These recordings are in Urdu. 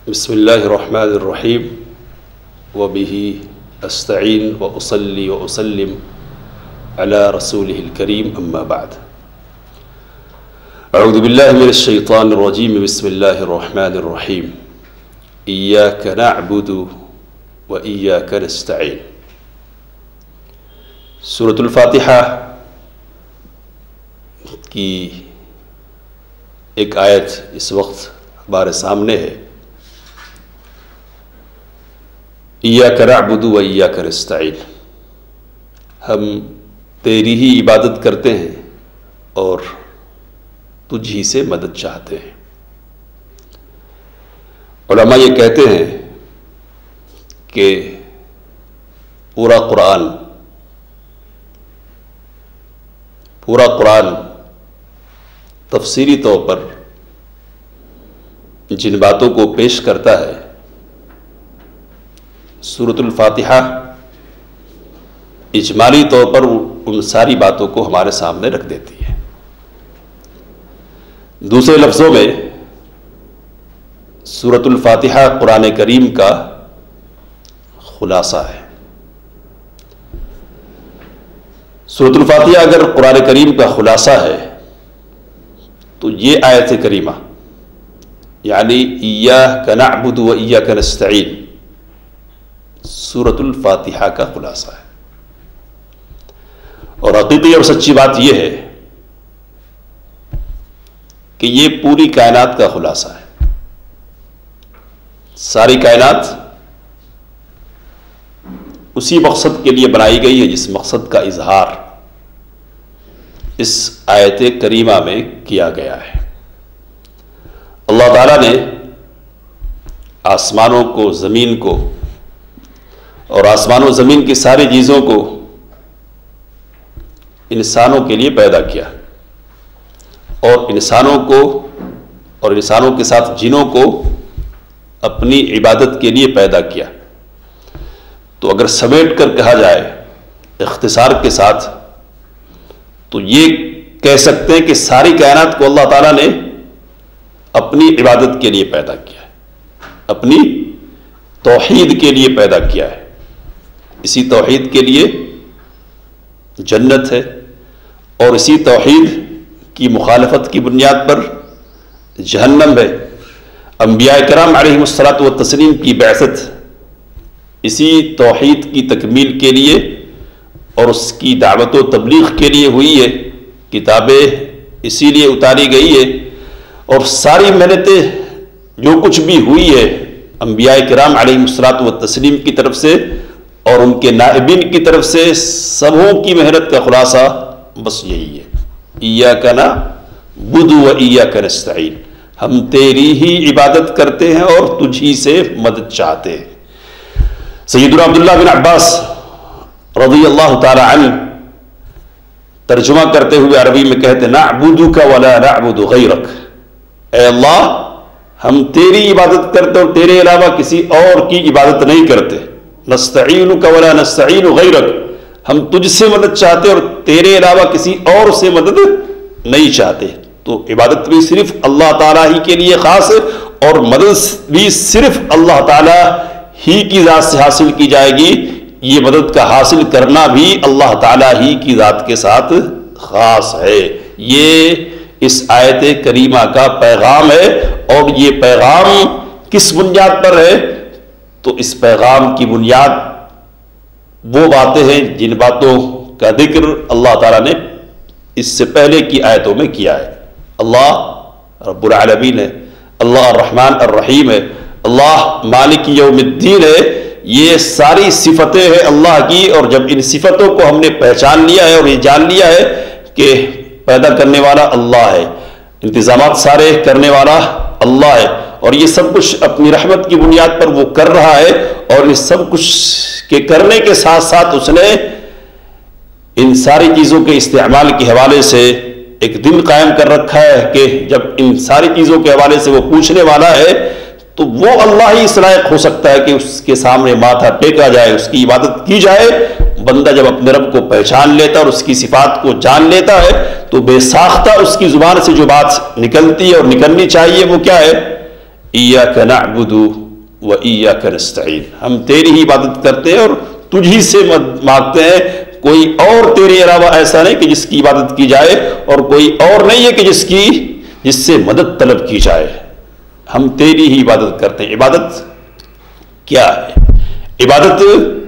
بسم اللہ الرحمن الرحیم وبہ استعین واصلی واسلم علی رسولہ الکریم اما بعد اعوذ باللہ من الشیطان الرجیم بسم اللہ الرحمن الرحیم ایاک نعبد وایاک نستعین۔ سورۃ الفاتحہ کی ایک آیت اس وقت ہمارے سامنے ہے، ایاک نعبد و ایاک نستعین، ہم تیری ہی عبادت کرتے ہیں اور تجھ ہی سے مدد چاہتے ہیں۔ علماء یہ کہتے ہیں کہ پورا قرآن تفصیلی طور پر جن باتوں کو پیش کرتا ہے، سورۃ الفاتحہ اجمالی طور پر ان ساری باتوں کو ہمارے سامنے رکھ دیتی ہے۔ دوسرے لفظوں میں سورۃ الفاتحہ قرآن کریم کا خلاصہ ہے۔ سورۃ الفاتحہ اگر قرآن کریم کا خلاصہ ہے تو یہ آیت کریمہ یعنی ایاک نعبد و ایاک نستعین سورۃ الفاتحہ کا خلاصہ ہے۔ اور حقیقی اور سچی بات یہ ہے کہ یہ پوری کائنات کا خلاصہ ہے۔ ساری کائنات اسی مقصد کے لیے بنائی گئی ہے جس مقصد کا اظہار اس آیت کریمہ میں کیا گیا ہے۔ اللہ تعالیٰ نے آسمانوں کو، زمین کو اور آسمان و زمین کی ساری چیزوں کو انسانوں کے لیے پیدا کیا، اور انسانوں کو اور انسانوں کے ساتھ جنوں کو اپنی عبادت کے لیے پیدا کیا۔ تو اگر سمیٹ کر کہا جائے اختصار کے ساتھ تو یہ کہہ سکتے ہیں کہ ساری کائنات کو اللہ تعالیٰ نے اپنی عبادت کے لیے پیدا کیا ہے، اپنی توحید کے لیے پیدا کیا ہے۔ اسی توحید کے لیے جنت ہے، اور اسی توحید کی مخالفت کی بنیاد پر جہنم ہے۔ انبیاء کرام علیہم الصلاۃ والتسلیم کی بعثت اسی توحید کی تکمیل کے لیے اور اس کی دعوت و تبلیغ کے لیے ہوئی ہے، کتابیں اسی لیے اتاری گئی ہے، اور ساری محنتیں جو کچھ بھی ہوئی ہے انبیاء کرام علیہم الصلاۃ والتسلیم کی طرف سے اور ان کے نائبین کی طرف سے، سبوں کی محنت کا خلاصہ بس یہی ہے، ایاک نعبد و ایاک نستعین، ہم تیری ہی عبادت کرتے ہیں اور تجھ ہی سے مدد چاہتے ہیں۔ سیدنا عبداللہ بن عباس رضی اللہ تعالی عنہ ترجمہ کرتے ہوئے عربی میں کہتے نعبدک ولا نعبد غیرک، اے اللہ ہم تیری عبادت کرتے اور تیرے علاوہ کسی اور کی عبادت نہیں کرتے۔ نستعینک ولا نستعین غیرک، ہم تجھ سے مدد چاہتے اور تیرے علاوہ کسی اور سے مدد نہیں چاہتے۔ تو عبادت بھی صرف اللہ تعالیٰ ہی کے لیے خاص ہے، اور مدد بھی صرف اللہ تعالیٰ ہی کی ذات سے حاصل کی جائے گی۔ یہ مدد کا حاصل کرنا بھی اللہ تعالیٰ ہی کی ذات کے ساتھ خاص ہے۔ یہ اس آیت کریمہ کا پیغام ہے، اور یہ پیغام کس بنیاد پر ہے؟ تو اس پیغام کی بنیاد وہ باتیں ہیں جن باتوں کا ذکر اللہ تعالیٰ نے اس سے پہلے کی آیتوں میں کیا ہے۔ اللہ رب العالمین ہے، اللہ الرحمن الرحیم ہے، اللہ مالک یوم الدین ہے۔ یہ ساری صفتیں ہیں اللہ کی، اور جب ان صفتوں کو ہم نے پہچان لیا ہے اور یہ جان لیا ہے کہ پیدا کرنے والا اللہ ہے، انتظامات سارے کرنے والا اللہ ہے، اور یہ سب کچھ اپنی رحمت کی بنیاد پر وہ کر رہا ہے، اور اس سب کچھ کے کرنے کے ساتھ ساتھ اس نے ان ساری چیزوں کے استعمال کے حوالے سے ایک دن قائم کر رکھا ہے کہ جب ان ساری چیزوں کے حوالے سے وہ پوچھنے والا ہے تو وہ اللہ ہی اس لائق ہو سکتا ہے کہ اس کے سامنے ماتھا ٹیکا جائے، اس کی عبادت کی جائے۔ بندہ جب اپنے رب کو پہچان لیتا اور اس کی صفات کو جان لیتا ہے تو بے ساختہ اس کی زبان سے جو بات نکلتی ہے اور نکلنی چاہیے وہ کیا ہے؟ इय्याका नअबुदु व इय्याका नस्तईन, हम तेरी ही इबादत करते हैं और तुझी से मांगते हैं, कोई और तेरे अलावा ऐसा नहीं कि जिसकी इबादत की जाए और कोई और नहीं है कि जिससे मदद तलब की जाए, हम तेरी ही इबादत करते हैं। इबादत क्या है? इबादत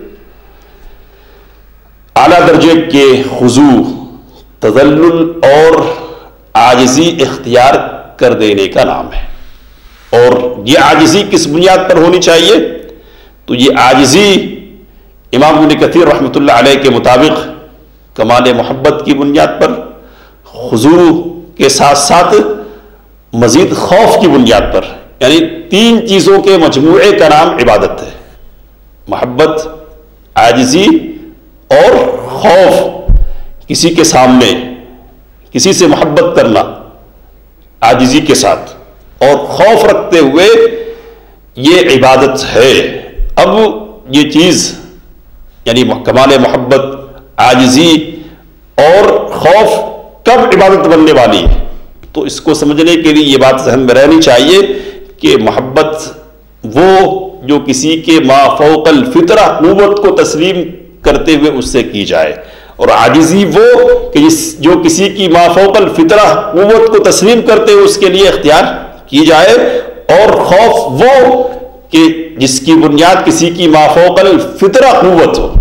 आला दर्जे के खुजू, तज़ल्लुल और आजिज़ी इख्तियार कर देने का नाम है। और ये आजिज़ी किस बुनियाद पर होनी चाहिए? तो ये आजिज़ी इमाम इब्न कसीर रहमतुल्लाह अलैह के मुताबिक कमाल मोहब्बत की बुनियाद पर, खुजू के साथ साथ मजीद खौफ की बुनियाद पर, यानी तीन चीज़ों के मजमूए का नाम इबादत है। मोहब्बत, आजिज़ी और खौफ। किसी के सामने किसी से मोहब्बत करना आजिज़ी के साथ और खौफ रखते हुए, ये इबादत है। अब ये चीज़ यानी कमाल मोहब्बत, आजिज़ी और खौफ कब इबादत बनने वाली है? तो इसको समझने के लिए ये बात ज़हन में रहनी चाहिए कि मोहब्बत वो जो किसी के माफ़ौक़ल फितरा क़ुव्वत को तस्लीम करते हुए उससे की जाए, और आजिज़ी वो कि जो किसी की माफ़ौक़ल फितरा क़ुव्वत को तस्लीम करते हुए उसके लिए इख्तियार की जाए, और खौफ वो कि जिसकी बुनियाद किसी की माफ़ौक़ल फितरा क़ुव्वत हो।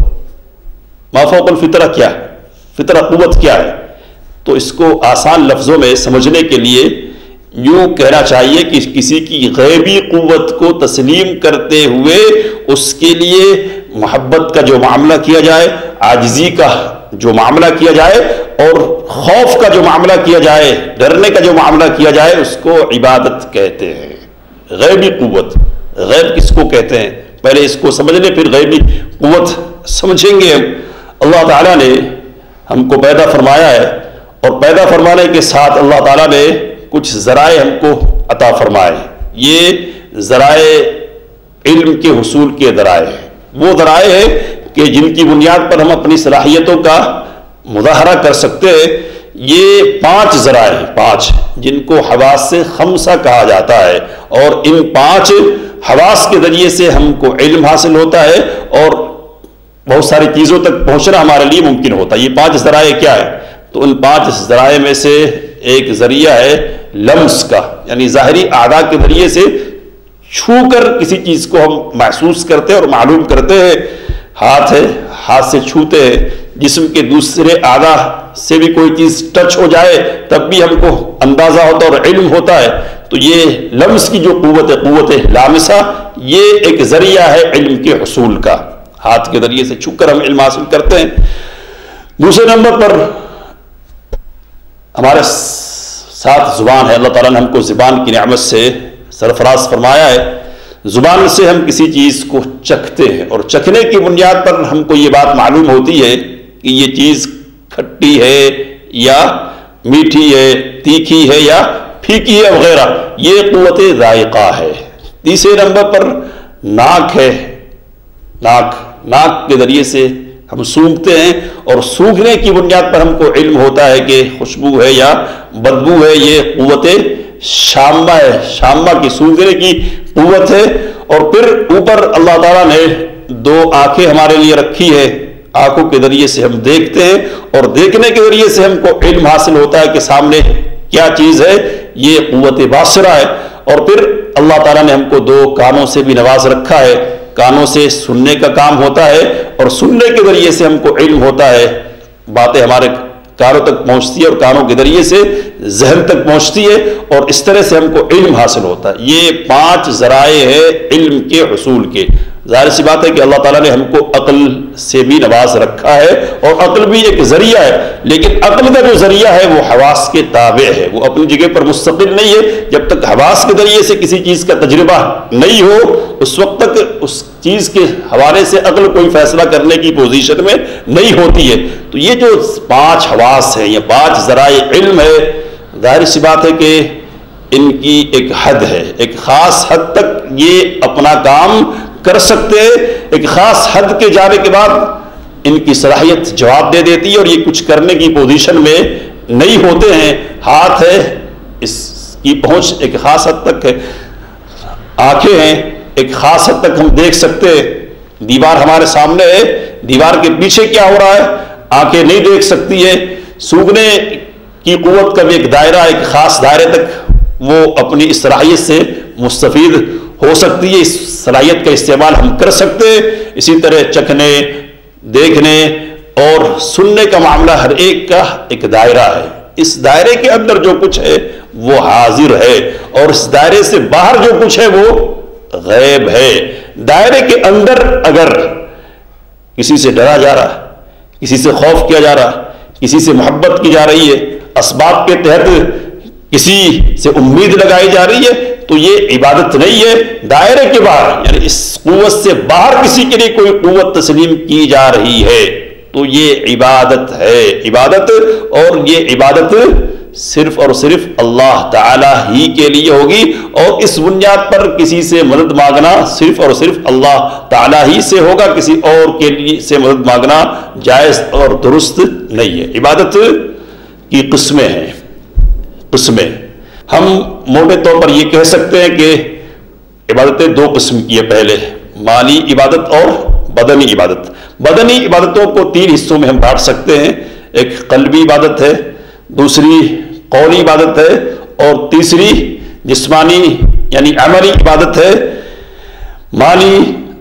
माफ़ौक़ल फितरा क्या है? फितरा क़ुव्वत क्या है? तो इसको आसान लफ्ज़ों में समझने के लिए यूँ कहना चाहिए कि किसी की गैबी क़ुव्वत को तस्लीम करते हुए उसके लिए मोहब्बत का जो मामला किया जाए, आजिज़ी का जो मामला किया जाए और खौफ का जो मामला किया जाए, डरने का जो मामला किया जाए, उसको इबादत कहते हैं। गैबी क़ुव्वत, गैब किसको कहते हैं? पहले इसको समझ लें, फिर गैबी क़ुव्वत समझेंगे हम। अल्लाह ताला ने हमको पैदा फरमाया है और पैदा फरमाने के साथ अल्लाह ताला ने कुछ ज़राए हमको अता फरमाए। ये ज़राए इल्म के हुसूल के ज़राए हैं। वो ज़राए हैं कि जिनकी बुनियाद पर हम अपनी सलाहियतों का मुज़ाहरा कर सकते हैं। ये 5 ज़राए हैं, 5, जिनको हवास से खमसा कहा जाता है, और इन 5 हवास के ज़रिए से हमको इल्म हासिल होता है और बहुत सारी चीज़ों तक पहुँचना हमारे लिए मुमकिन होता है। ये 5 ज़राए क्या है? तो उन 5 ज़राए में से एक ज़रिया है लम्स का, यानी ज़ाहिरी आदा के ज़रिए से छू कर किसी चीज़ को हम महसूस करते हैं और मालूम करते हैं। हाथ है, हाथ से छूते हैं। जिस्म के दूसरे आदा से भी कोई चीज़ टच हो जाए तब भी हमको अंदाज़ा होता है और इल्म होता है। तो ये लम्स की जो क़ुव्वत है, क़ुव्वत लामिसा, ये एक ज़रिया है इल्म के हुसूल का। हाथ के ज़रिए से छू कर हम इल्म हासिल करते हैं। दूसरे नंबर पर हमारे साथ ज़ुबान है। अल्लाह ताला ने हमको ज़ुबान की नेमत से सरफराज फरमाया है। ज़ुबान से हम किसी चीज़ को चखते हैं और चखने की बुनियाद पर हमको ये बात मालूम होती है कि ये चीज़ खट्टी है या मीठी है, तीखी है या फीकी है वगैरह। ये क़ुव्वत ज़ाइक़ा है। तीसरे नंबर पर नाक है। नाक के ज़रिए से हम सूंघते हैं और सूंघने की बुनियाद पर हमको इल्म होता है कि खुशबू है या बदबू है। ये क़ुव्वत शाम्मा है। शाम्मा की सूंघने की क़ुव्वत है। और फिर ऊपर अल्लाह ताला ने 2 आंखें हमारे लिए रखी है। आंखों के ज़रिए से हम देखते हैं और देखने के ज़रिए से हमको इल्म हासिल होता है कि सामने क्या चीज़ है। ये क़ुव्वत बासरा है। और फिर अल्लाह ताला ने हमको 2 कानों से भी नवाज रखा है। कानों से सुनने का काम होता है और सुनने के ज़रिए से हमको इल्म होता है। बातें हमारे कानों तक पहुँचती है और कानों के ज़रिए से जहन तक पहुँचती है और इस तरह से हमको इल्म हासिल होता है। ये 5 ज़राए हैं इल्म के हुसूल के। ज़ाहिर सी बात है कि अल्लाह ताला ने हमको अक्ल से भी नवाज रखा है और अक्ल भी एक ज़रिया है, लेकिन अक्ल का जो ज़रिया है वो हवास के ताबे है। वो अपनी जगह पर मुस्तकिल नहीं है। जब तक हवास के ज़रिए से किसी चीज़ का तजुर्बा नहीं हो उस वक्त तक उस चीज़ के हवाले से अक्ल कोई फैसला करने की पोजीशन में नहीं होती है। तो ये जो 5 हवास है, ये 5 ज़राए इल्म है, ज़ाहिर सी बात है कि इनकी एक हद है। एक ख़ास हद तक ये अपना काम कर सकते हैं। एक ख़ास हद के जाने के बाद इनकी सलाहियत जवाब दे देती है और ये कुछ करने की पोजीशन में नहीं होते हैं। हाथ है, इसकी पहुंच एक ख़ास हद तक है। آنکھیں ہیں، ایک خاص حد تک ہم دیکھ سکتے ہیں، دیوار ہمارے سامنے ہے، دیوار کے پیچھے کیا ہو رہا ہے آنکھیں نہیں دیکھ سکتی ہے۔ سونگھنے کی قوت کا بھی ایک دائرہ، ایک خاص دائرے تک وہ اپنی اس صلاحیت سے مستفید ہو سکتی ہے، اس صلاحیت کا استعمال ہم کر سکتے ہیں۔ اسی طرح چکھنے، دیکھنے اور سننے کا معاملہ ہر ایک کا ایک دائرہ ہے، اس دائرے کے اندر جو کچھ ہے وہ حاضر ہے، اور اس دائرے سے باہر جو کچھ ہے وہ غیب ہے۔ دائرے کے اندر اگر کسی سے ڈرا جا رہا ہے، کسی سے خوف کیا جا رہا ہے، کسی سے محبت کی جا رہی ہے، اسباب کے تحت کسی سے امید لگائی جا رہی ہے، تو یہ عبادت نہیں ہے۔ دائرے کے باہر یعنی اس قوت سے باہر کسی کے لیے کوئی قوت تسلیم کی جا رہی ہے تو یہ عبادت ہے۔ عبادت، اور یہ عبادت صرف اور صرف اللہ تعالی ہی کے لیے ہوگی، اور اس بنیاد پر کسی سے مدد مانگنا صرف اور صرف اللہ تعالی ہی سے ہوگا، کسی اور کے لیے سے مدد مانگنا جائز اور درست نہیں ہے۔ عبادت کی قسمیں ہیں، قسمیں ہم موٹے طور پر یہ کہہ سکتے ہیں کہ عبادتیں دو قسم کی ہے، پہلے مالی عبادت اور بدنی عبادت۔ بدنی عبادتوں کو تین حصوں میں ہم بانٹ سکتے ہیں، ایک قلبی عبادت ہے، دوسری قولی عبادت ہے، اور تیسری جسمانی یعنی عملی عبادت ہے۔ مالی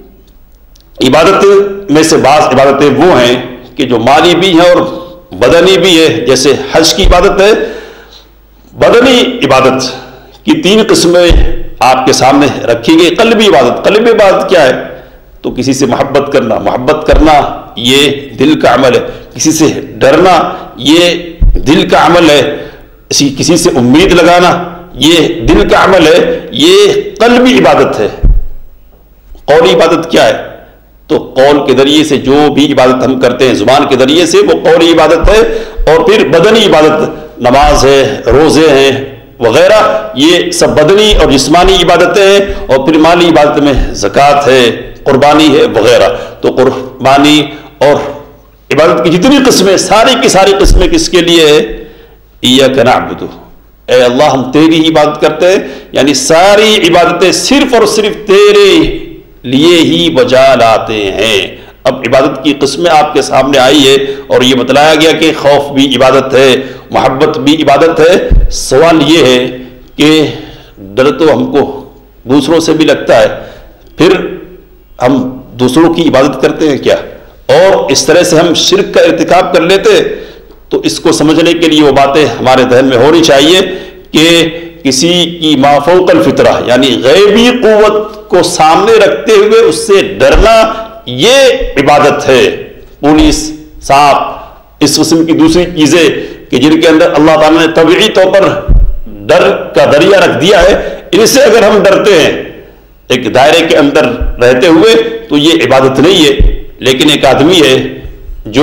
عبادت میں سے بعض عبادتیں وہ ہیں کہ جو مالی بھی ہیں اور بدنی بھی ہے، جیسے حج کی عبادت ہے۔ بدنی عبادت کی تین قسمیں آپ کے سامنے رکھی گئی۔ قلبی عبادت، قلبی عبادت کیا ہے؟ تو کسی سے محبت کرنا، محبت کرنا یہ دل کا عمل ہے، کسی سے ڈرنا یہ دل کا عمل ہے، کسی سے امید لگانا یہ دل کا عمل ہے، یہ قلبی عبادت ہے۔ قولی عبادت کیا ہے؟ تو قول کے ذریعے سے جو بھی عبادت ہم کرتے ہیں زبان کے ذریعے سے وہ قولی عبادت ہے۔ اور پھر بدنی عبادت، نماز ہے، روزے ہیں وغیرہ، یہ سب بدنی اور جسمانی عبادتیں ہیں۔ اور پھر مالی عبادت میں زکوٰۃ ہے، قربانی ہے وغیرہ۔ تو قربانی اور عبادت کی جتنی قسمیں، ساری کی ساری قسمیں کس کے لیے ہے؟ ایاک نعبد، اے اللہ ہم تیری ہی عبادت کرتے ہیں، یعنی ساری عبادتیں صرف اور صرف تیرے لیے ہی بجا لاتے ہیں۔ اب عبادت کی قسمیں آپ کے سامنے آئی ہے، اور یہ بتلایا گیا کہ خوف بھی عبادت ہے، محبت بھی عبادت ہے۔ سوال یہ ہے کہ ڈر تو ہم کو دوسروں سے بھی لگتا ہے، پھر ہم دوسروں کی عبادت کرتے ہیں کیا؟ اور اس طرح سے ہم شرک کا ارتکاب کر لیتے، تو اس کو سمجھنے کے لیے وہ باتیں ہمارے ذہن میں ہونی چاہیے کہ کسی کی ما فوق الفطرہ یعنی غیبی قوت کو سامنے رکھتے ہوئے اس سے ڈرنا یہ عبادت ہے۔ پولیس، سانپ، اس قسم کی دوسری چیزیں کہ جن کے اندر اللہ تعالیٰ نے طبعی طور پر ڈر کا دریا رکھ دیا ہے، ان سے اگر ہم ڈرتے ہیں ایک دائرے کے اندر رہتے ہوئے تو یہ عبادت نہیں ہے۔ لیکن ایک آدمی ہے جو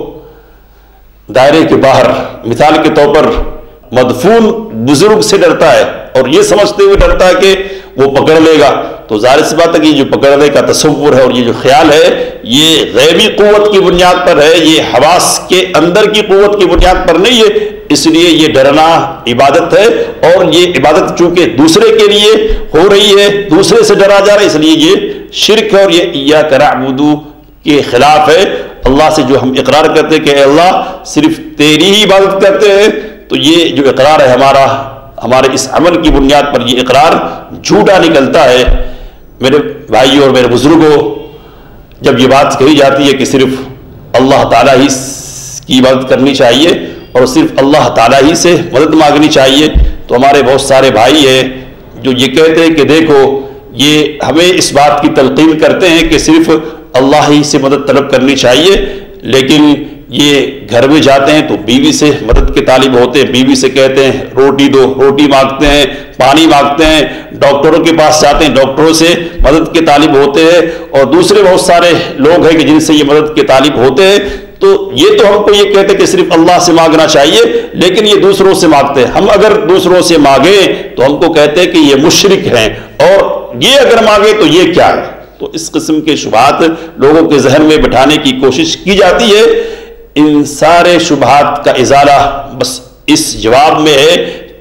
دائرے کے باہر مثال کے طور پر مدفون بزرگ سے ڈرتا ہے، اور یہ سمجھتے ہوئے ڈرتا ہے کہ وہ پکڑ لے گا، تو ظاہر سی بات ہے کہ یہ جو پکڑنے کا تصور ہے اور یہ جو خیال ہے یہ غیبی قوت کی بنیاد پر ہے، یہ حواس کے اندر کی قوت کی بنیاد پر نہیں ہے۔ اس لیے یہ ڈرنا عبادت ہے، اور یہ عبادت چونکہ دوسرے کے لیے ہو رہی ہے، دوسرے سے ڈرا جا رہا ہے، اس لیے یہ شرک ہے، اور یہ ایاک نعبد کے خلاف ہے۔ اللہ سے جو ہم اقرار کرتے ہیں کہ اے اللہ صرف تیری ہی عبادت کرتے ہیں، تو یہ جو اقرار ہے ہمارے اس عمل کی بنیاد پر یہ اقرار جھوٹا نکلتا ہے۔ میرے بھائیوں اور میرے بزرگوں، جب یہ بات کہی جاتی ہے کہ صرف اللہ تعالیٰ ہی کی عبادت کرنی چاہیے اور صرف اللہ تعالیٰ ہی سے مدد مانگنی چاہیے، تو ہمارے بہت سارے بھائی ہیں جو یہ کہتے ہیں کہ دیکھو یہ ہمیں اس بات کی تلقین کرتے ہیں کہ صرف اللہ ہی سے مدد طلب کرنی چاہیے، لیکن یہ گھر میں جاتے ہیں تو بیوی سے مدد کے طالب ہوتے ہیں، بیوی سے کہتے ہیں روٹی دو، روٹی مانگتے ہیں، پانی مانگتے ہیں، ڈاکٹروں کے پاس جاتے ہیں، ڈاکٹروں سے مدد کے طالب ہوتے ہیں، اور دوسرے بہت سارے لوگ ہیں کہ جن سے یہ مدد کے طالب ہوتے ہیں۔ تو یہ تو ہم کو یہ کہتے ہیں کہ صرف اللہ سے مانگنا چاہیے، لیکن یہ دوسروں سے مانگتے ہیں۔ ہم اگر دوسروں سے مانگیں تو ہم کو کہتے ہیں کہ یہ مشرک ہیں، اور یہ اگر مانگے تو یہ کیا ہے؟ تو اس قسم کے شبہات لوگوں کے ذہن میں بٹھانے کی کوشش کی جاتی ہے۔ ان سارے شبہات کا ازالہ بس اس جواب میں ہے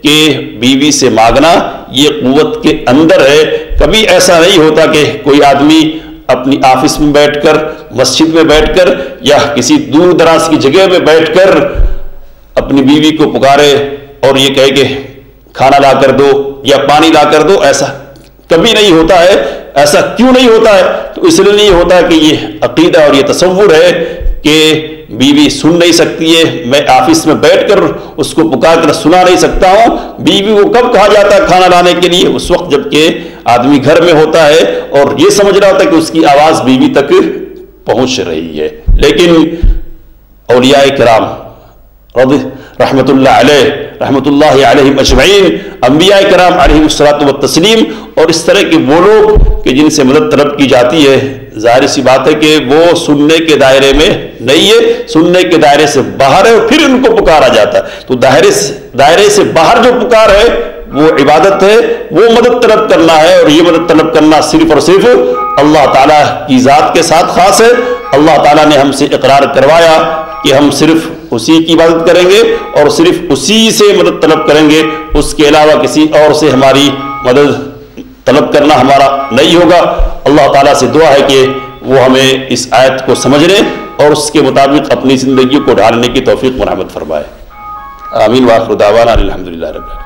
کہ بیوی سے مانگنا یہ قوت کے اندر ہے. کبھی ایسا نہیں ہوتا کہ کوئی آدمی اپنی آفس میں بیٹھ کر، مسجد میں بیٹھ کر، یا کسی دور دراز کی جگہ میں بیٹھ کر اپنی بیوی کو پکارے اور یہ کہے کہ کھانا لا کر دو یا پانی لا کر دو. ایسا کبھی نہیں ہوتا ہے. ایسا کیوں نہیں ہوتا ہے؟ تو اس لیے نہیں ہوتا کہ یہ عقیدہ اور یہ تصور ہے کہ بیوی سن نہیں سکتی ہے، میں آفس میں بیٹھ کر اس کو پکار کر سنا نہیں سکتا ہوں. بیوی کو کب کہا جاتا ہے کھانا لانے کے لیے؟ اس وقت جب کہ آدمی گھر میں ہوتا ہے اور یہ سمجھ رہا ہوتا ہے کہ اس کی آواز بیوی تک پہنچ رہی ہے. لیکن اولیاء کرام رحمت اللہ علیہم اجمعین، انبیاء کرام علیہم الصلاۃ والتسلیم، اور اس طرح کے وہ لوگ کہ جن سے مدد طلب کی جاتی ہے، ظاہر سی بات ہے کہ وہ سننے کے دائرے میں نہیں ہے، سننے کے دائرے سے باہر ہے، اور پھر ان کو پکارا جاتا ہے. تو دائرے سے باہر جو پکار ہے وہ عبادت ہے، وہ مدد طلب کرنا ہے، اور یہ مدد طلب کرنا صرف اور صرف اللہ تعالیٰ کی ذات کے ساتھ خاص ہے. اللہ تعالیٰ نے ہم سے اقرار کروایا کہ ہم صرف اسی کی عبادت کریں گے اور صرف اسی سے مدد طلب کریں گے، اس کے علاوہ کسی اور سے ہماری مدد طلب کرنا ہمارا نہیں ہوگا. اللہ تعالیٰ سے دعا ہے کہ وہ ہمیں اس آیت کو سمجھنے اور اس کے مطابق اپنی زندگی کو ڈھالنے کی توفیق مرحمت فرمائے. آمین. وآخر دعوانا الحمدللہ رب العالمین.